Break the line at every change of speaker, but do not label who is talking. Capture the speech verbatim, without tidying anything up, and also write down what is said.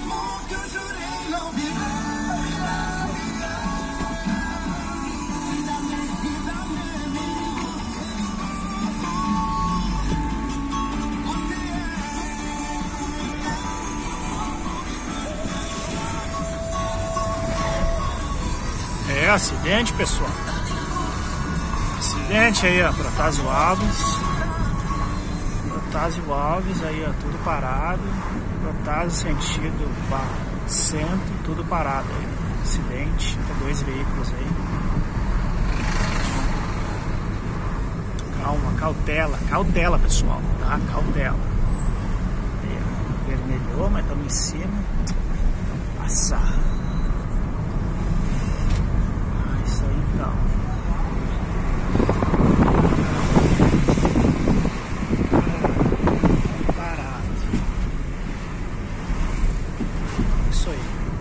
É, acidente, pessoal. Acidente aí, ó, Protásio Alves. Protásio Alves aí, ó, tudo parado. Protásio sentido barra centro, tudo parado aí. Acidente, tem dois veículos aí. Calma, cautela, cautela, pessoal, tá? Cautela. Aí, ó, vermelhou, mas estamos em cima. Passar. Isso aí, então. Parado. Isso aí.